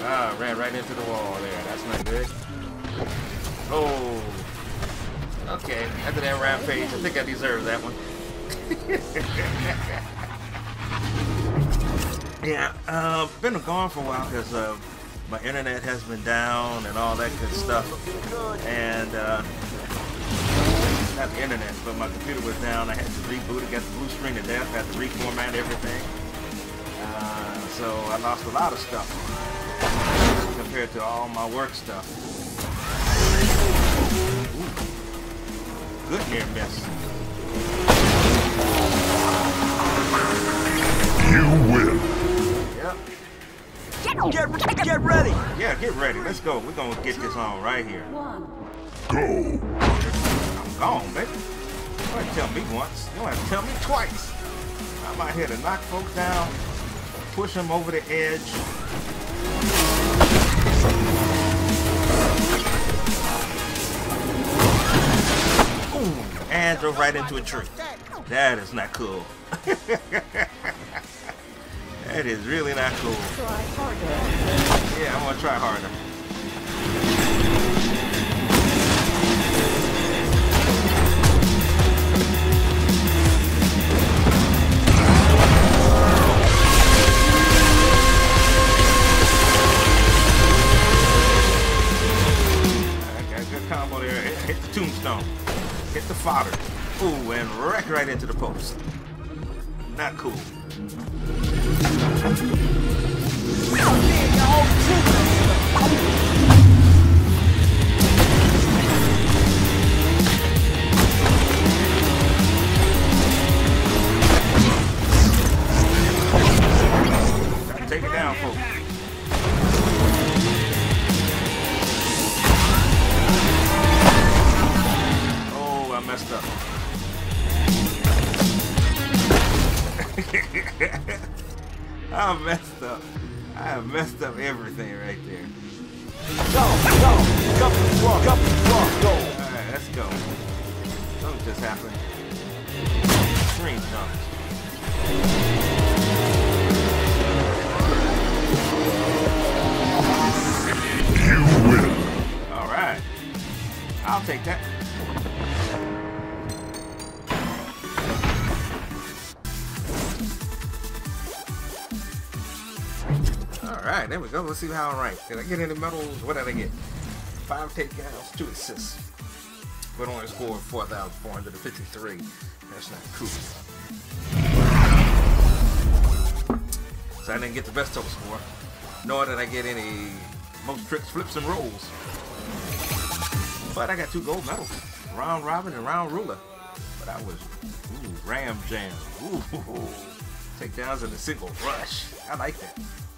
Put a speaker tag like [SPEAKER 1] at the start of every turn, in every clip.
[SPEAKER 1] Ah, ran right into the wall there. That's not good. Oh. Okay, after that rampage, I think I deserve that one. Yeah, been gone for a while because my internet has been down and all that good stuff. And not the internet, but my computer was down. I had to reboot it, got the blue screen of death, had to reformat everything. So I lost a lot of stuff compared to all my work stuff. Ooh. Good near miss.
[SPEAKER 2] You win.
[SPEAKER 1] Yep.
[SPEAKER 3] Get ready.
[SPEAKER 1] Yeah, get ready. Let's go. We're gonna get this on right here.
[SPEAKER 2] Go.
[SPEAKER 1] I'm gone, baby. You don't have to tell me once. You don't have to tell me twice. I'm out here to knock folks down, push them over the edge. Boom, and drove right into a tree. That is not cool. That is really not cool.
[SPEAKER 4] Try harder.
[SPEAKER 1] Yeah, I'm gonna try harder. Good combo there. Hit the tombstone. Hit the fodder. Ooh, and wreck right into the post. Not cool. Take it down, folks. I messed up. I messed up. I have messed up everything right there.
[SPEAKER 3] Go.
[SPEAKER 1] Alright, let's go. Something just happened. Screen jumps.
[SPEAKER 2] You win.
[SPEAKER 1] Alright. I'll take that. Alright, there we go. Let's see how I rank. Did I get any medals? What did I get? 5 takedowns, 2 assists. But only scored 4,453. That's not cool. So I didn't get the best total score. Nor did I get any most tricks, flips, and rolls. But I got 2 gold medals. Round robin and round ruler. But I was, ram jam. Takedowns in a single rush. I like that.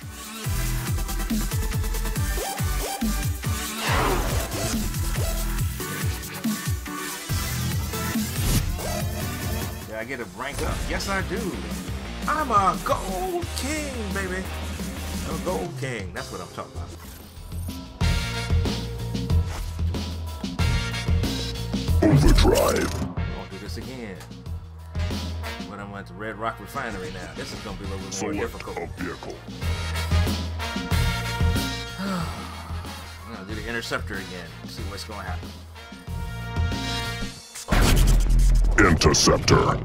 [SPEAKER 1] Did I get a rank up? Yes, I do. I'm a gold king, baby. I'm a gold king. That's what I'm talking about.
[SPEAKER 2] Overdrive.
[SPEAKER 1] Won't do this again. But I'm at the Red Rock Refinery now. This is going to be a little bit more difficult.
[SPEAKER 2] A vehicle.
[SPEAKER 1] I'm going to do the interceptor again. See what's going to happen.
[SPEAKER 2] Interceptor.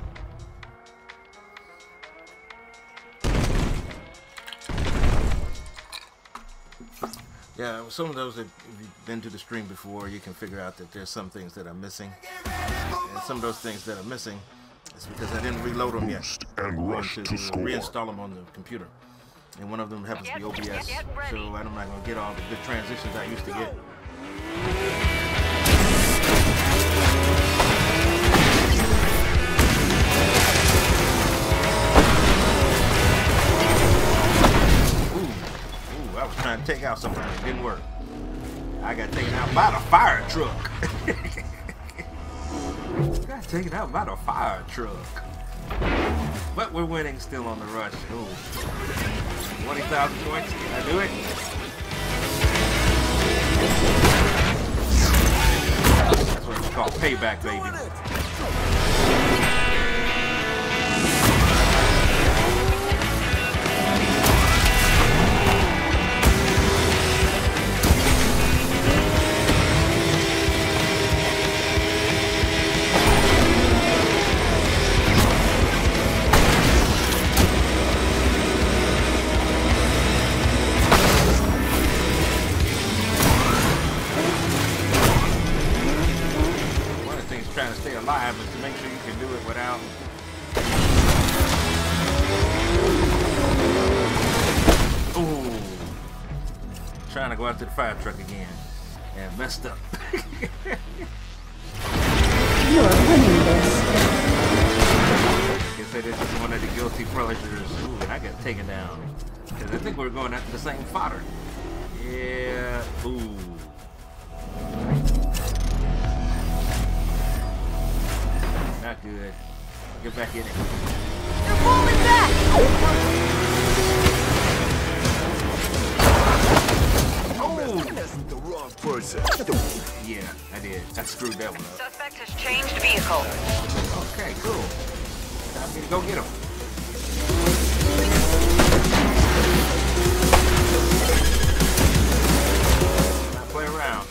[SPEAKER 1] Yeah, some of those that if you've been to the stream before, you can figure out that there's some things that are missing. And some of those things that are missing is because I didn't reload them yet.
[SPEAKER 2] And rush to score.
[SPEAKER 1] Reinstall them on the computer. And one of them happens to be OBS. So I'm not going to get all the good transitions I used to get. I was trying to take out somebody. It didn't work. I got taken out by the fire truck. Got taken out by the fire truck. But we're winning still on the rush. Ooh. 20,000 points. Can I do it? That's what it's called. Payback, baby. without. Ooh. Trying to go after the fire truck again. And messed up.
[SPEAKER 4] You're winning this.
[SPEAKER 1] They say this is one of the guilty pleasures. Ooh, and I got taken down. Because I think we're going after the same fodder. Yeah. Ooh. Not good. Get back in it.
[SPEAKER 3] You're falling back!
[SPEAKER 1] Oh!
[SPEAKER 2] The wrong person.
[SPEAKER 1] Yeah, I did. I screwed that one up.
[SPEAKER 5] Suspect has changed vehicle.
[SPEAKER 1] Okay, cool. Time for me to go get him. Now play around.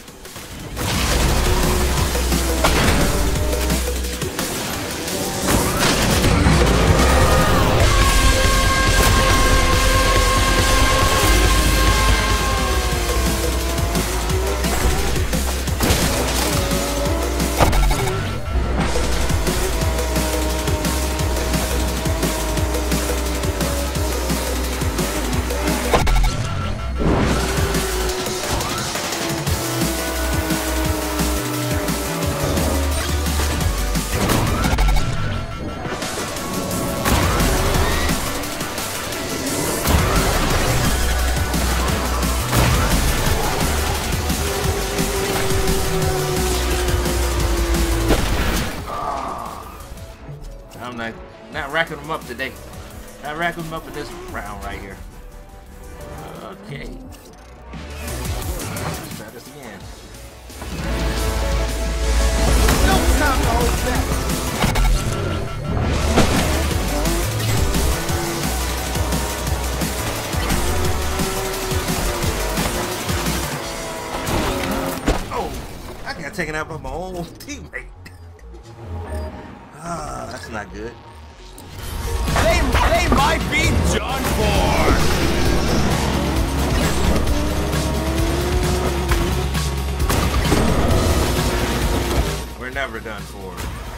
[SPEAKER 1] I'm not racking them up today. Not racking them up in this round right here. Okay. Let's try this again.
[SPEAKER 3] No time to hold back!
[SPEAKER 1] Oh, I got taken out by my own teammate. Ah, that's not good.
[SPEAKER 3] They might be done for!
[SPEAKER 1] We're never done for.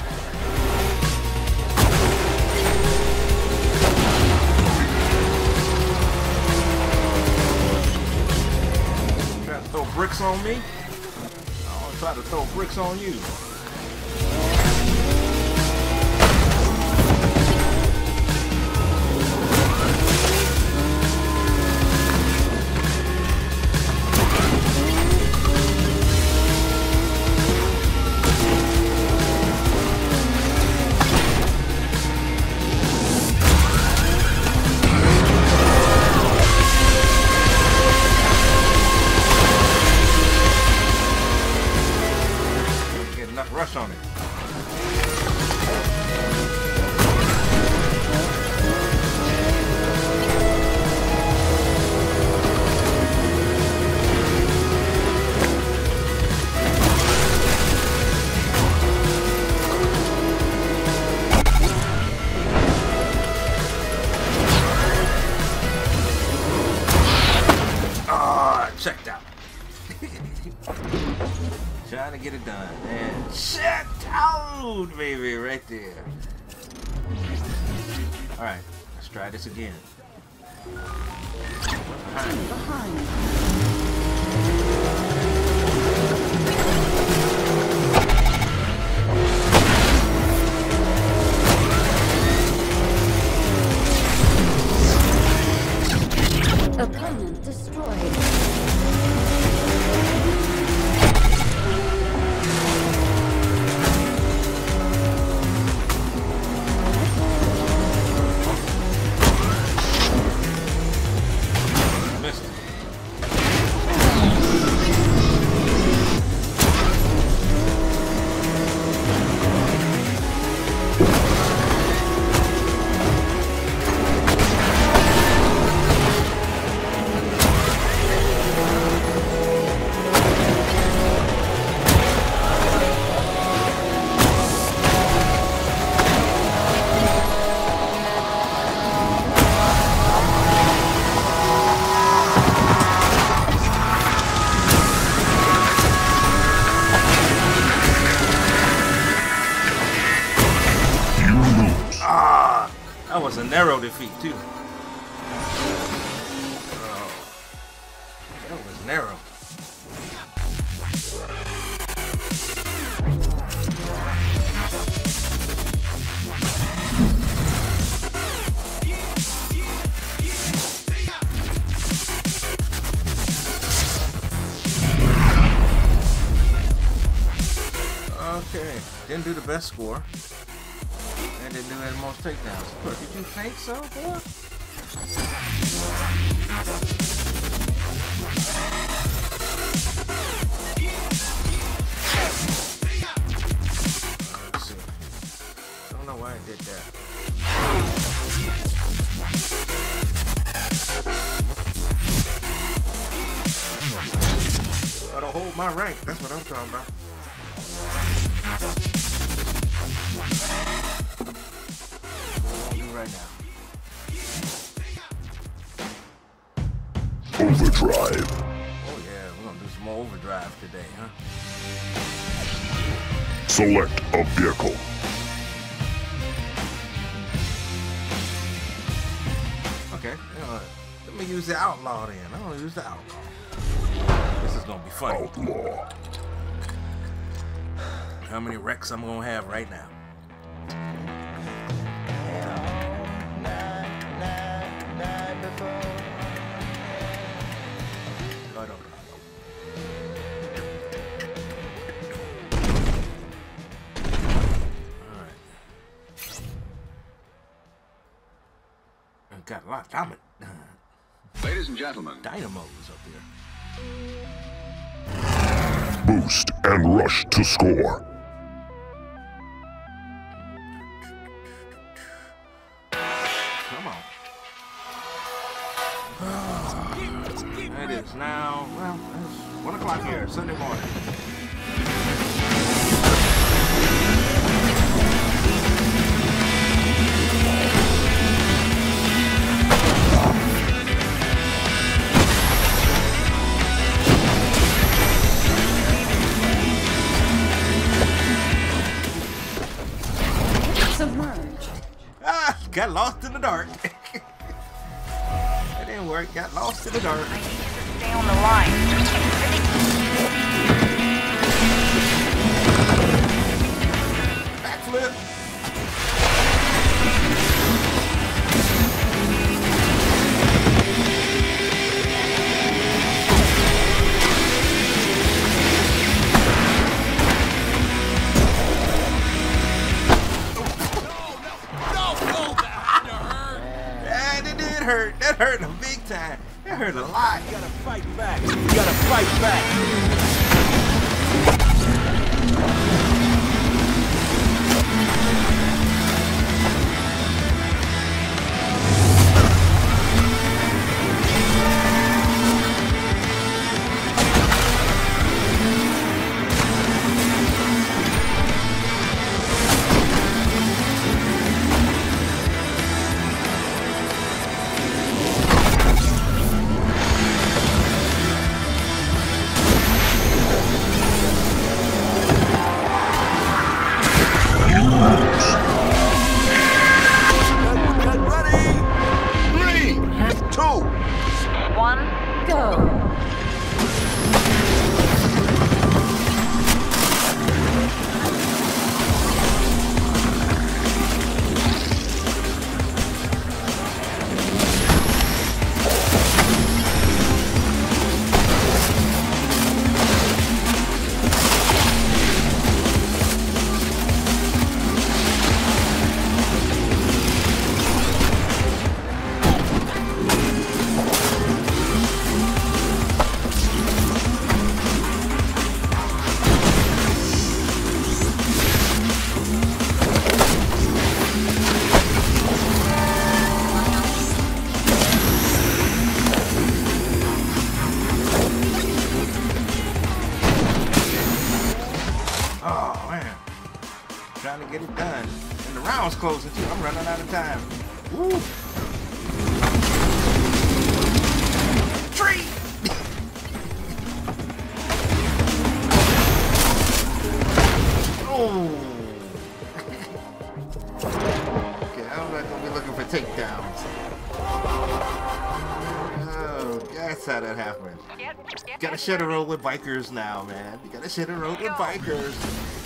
[SPEAKER 1] Trying to throw bricks on me? I'll try to throw bricks on you. Rush on it. Ah, checked out. Trying to get it done. And checked out, baby, right there. Alright, let's try this again.
[SPEAKER 4] Opponent destroyed.
[SPEAKER 1] That was a narrow defeat too. Oh, that was narrow. Okay, didn't do the best score. And didn't do the most takedowns. But did you think so, boy? Let's see. Don't know why I did that. Gotta hold my rank. That's what I'm talking about. Right now.
[SPEAKER 2] Overdrive.
[SPEAKER 1] Oh yeah, we're gonna do some more overdrive today, huh?
[SPEAKER 2] Select a vehicle.
[SPEAKER 1] Okay, let me use the outlaw then. I'm gonna use the outlaw. This is gonna be fun.
[SPEAKER 2] Outlaw.
[SPEAKER 1] How many wrecks I'm gonna have right now? Got a lot of
[SPEAKER 6] Ladies and gentlemen,
[SPEAKER 1] dynamos up here.
[SPEAKER 2] Boost and rush to score.
[SPEAKER 1] Come on. It is now, well, it's 1 o'clock here, Sunday morning. Got lost in the dark. It didn't work. Got lost in the dark.
[SPEAKER 5] I need you to stay on the line.
[SPEAKER 1] Backflip. Hurt. That hurt a big time. That hurt a lot.
[SPEAKER 3] You gotta fight back. You gotta fight back.
[SPEAKER 1] Trying to get it done. And the round's closing too. I'm running out of time. Woo! Tree! Oh! Okay, I'm not gonna be looking for of takedowns. Oh, that's how that happens. Gotta share the road with bikers now, man. You gotta share the road with bikers.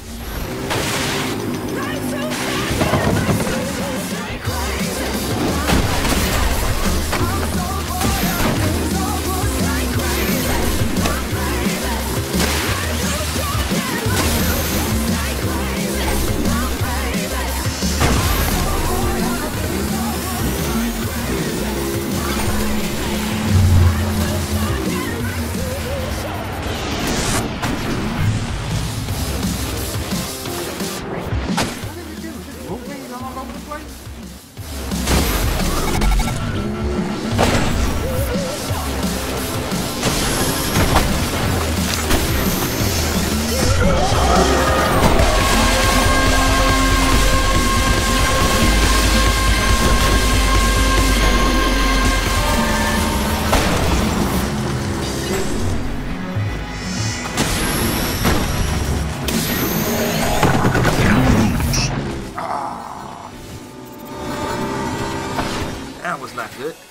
[SPEAKER 1] That was not good.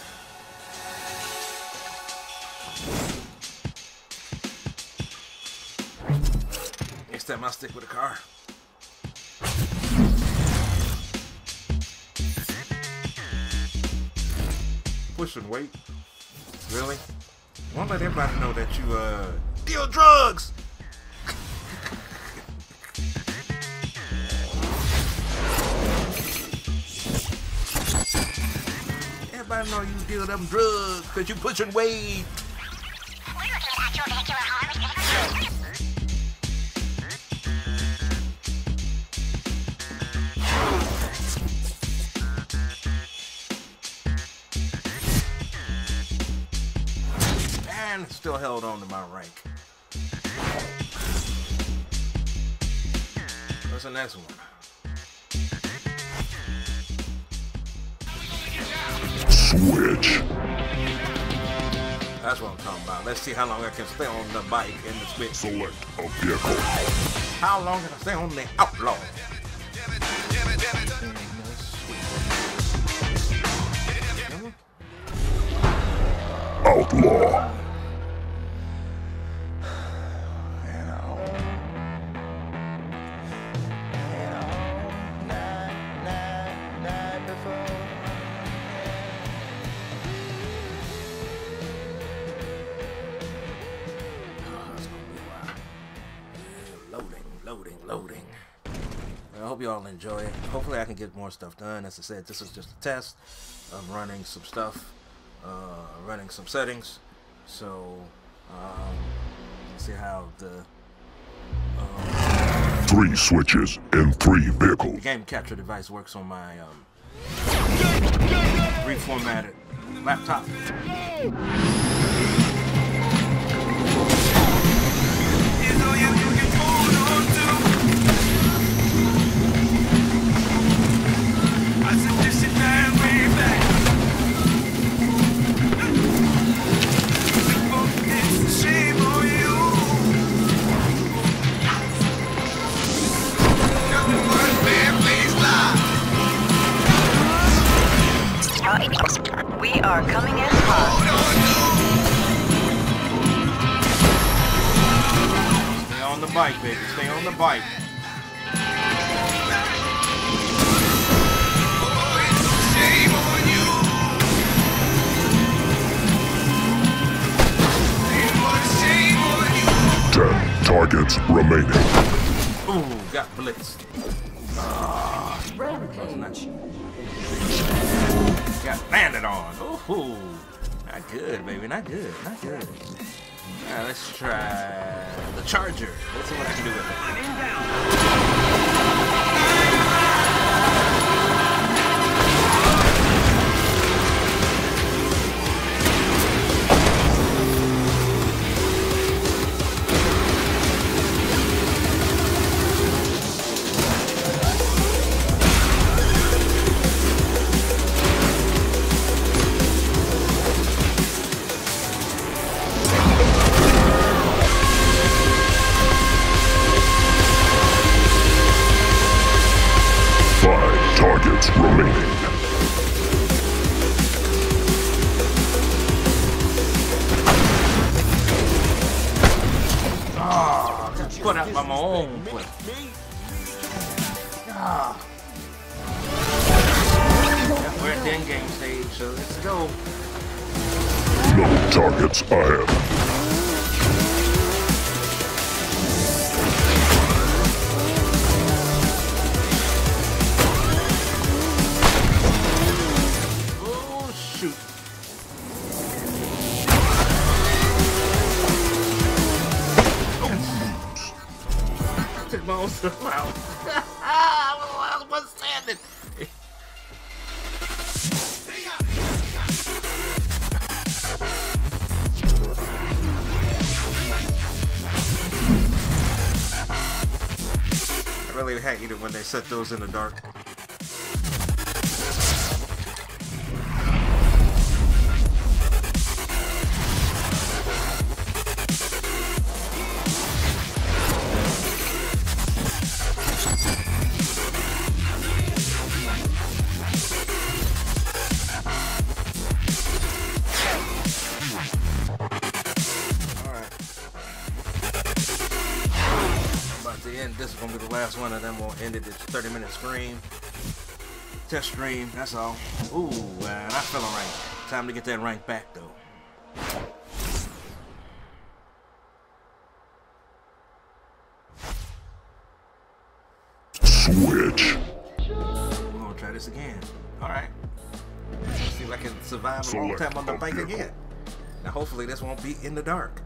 [SPEAKER 1] Next time I'll stick with a car. Pushing weight? Really? I want to let everybody know that you deal drugs! Everybody know you deal them drugs because you pushing weight. And still held on to my rank. What's the next one?
[SPEAKER 2] Switch.
[SPEAKER 1] That's what I'm talking about. Let's see how long I can stay on the bike and the switch.
[SPEAKER 2] Select a vehicle.
[SPEAKER 1] How long can I stay on the outlaw?
[SPEAKER 2] Outlaw.
[SPEAKER 1] Loading. I hope you all enjoy it. Hopefully I can get more stuff done. As I said, this is just a test. I'm running some stuff, running some settings. So, let's see how the
[SPEAKER 2] 3 switches in 3 vehicles.
[SPEAKER 1] the game capture device works on my reformatted laptop.
[SPEAKER 5] We are coming in hot.
[SPEAKER 1] Stay on the bike, baby. Stay on the bike.
[SPEAKER 2] Targets remaining.
[SPEAKER 1] Ooh, got blitzed.
[SPEAKER 4] Rampage.
[SPEAKER 1] Got landed on. Ooh, not good, baby. Not good. Not good. Alright, let's try the Charger. Let's see what I can do with it.
[SPEAKER 2] Targets remaining.
[SPEAKER 1] my own play. Ah. We're at the end game stage, so let's go.
[SPEAKER 2] No targets ahead.
[SPEAKER 1] Oh, shoot. Took my own stuff out. I was standing. I really hate it when they set those in the dark. This is gonna be the last one, and then we'll end it. It's 30-minute stream, test stream. That's all. Ooh, man, I feel alright. Time to get that rank back, though.
[SPEAKER 2] Switch.
[SPEAKER 1] We're gonna try this again. All right. See if I can survive a long time on the bike again. Now, hopefully, this won't be in the dark.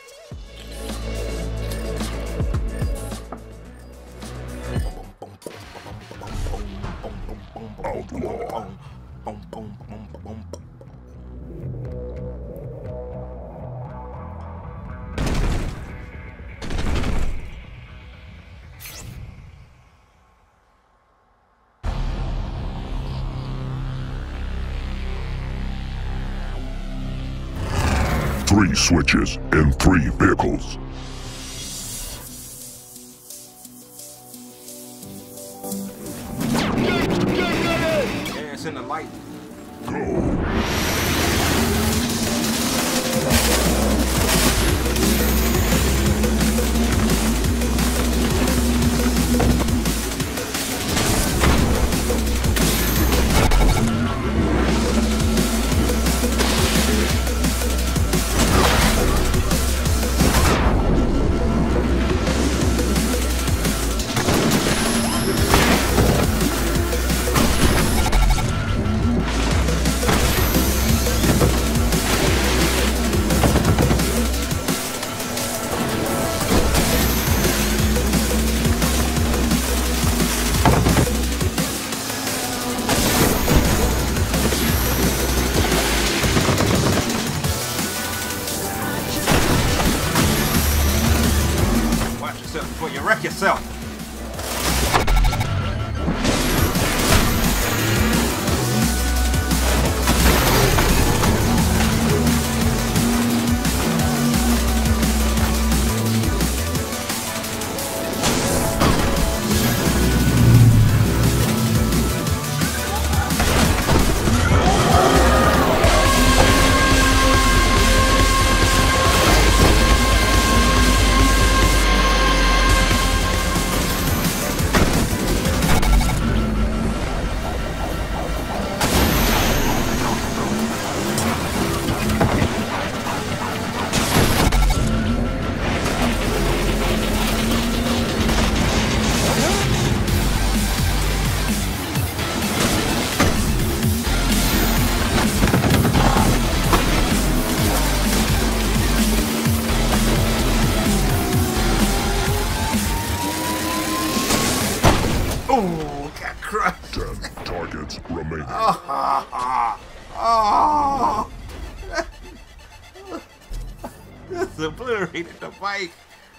[SPEAKER 2] Outlaw. 3 switches in 3 vehicles.
[SPEAKER 1] Yeah, it's in the light.
[SPEAKER 2] Go.
[SPEAKER 1] Before you wreck yourself. Oh, got crushed.
[SPEAKER 2] 10 targets remaining.
[SPEAKER 1] Oh. This obliterated the bike.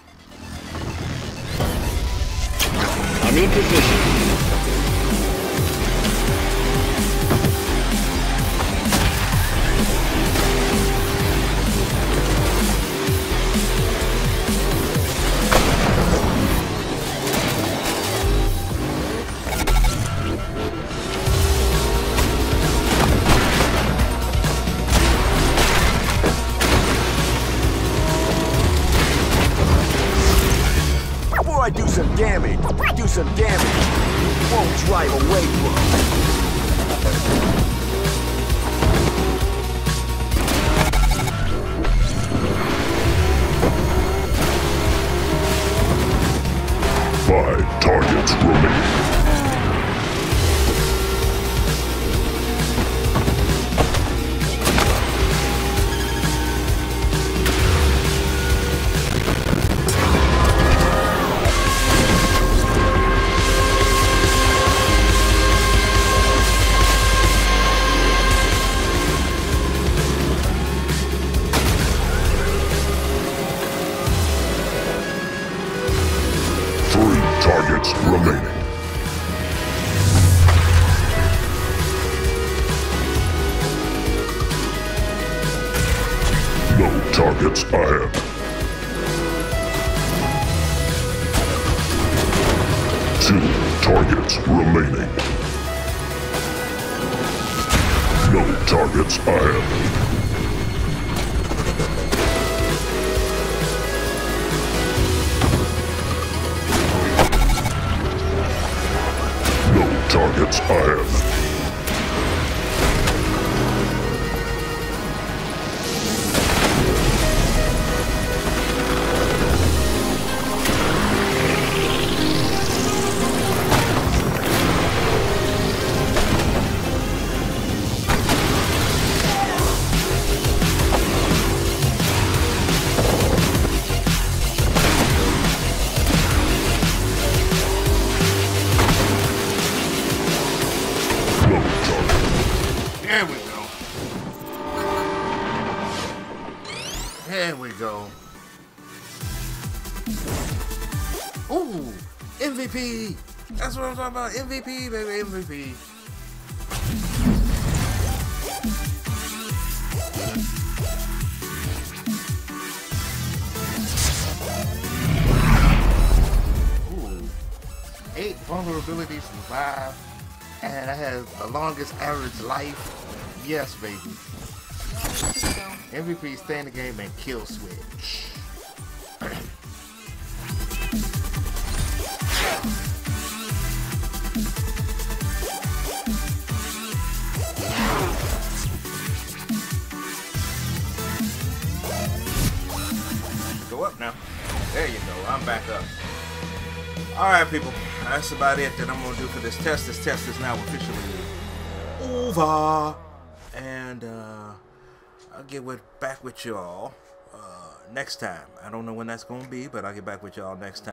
[SPEAKER 3] I'm in position.
[SPEAKER 7] some damage. Won't drive away from.
[SPEAKER 2] 5 targets remaining. Targets remaining. No targets ahead. Two targets remaining. No targets ahead. Targets ahead.
[SPEAKER 1] There we go. There we go. Ooh, MVP. That's what I'm talking about. MVP, baby, MVP. Ooh, 8 vulnerabilities survived. And I had the longest average life. Yes, baby. MVP, stay in the game and kill switch. Go up now. There you go. I'm back up. Alright, people. That's about it that I'm going to do for this test. This test is now officially over. And I'll get back with y'all next time. I don't know when that's going to be, but I'll get back with y'all next time.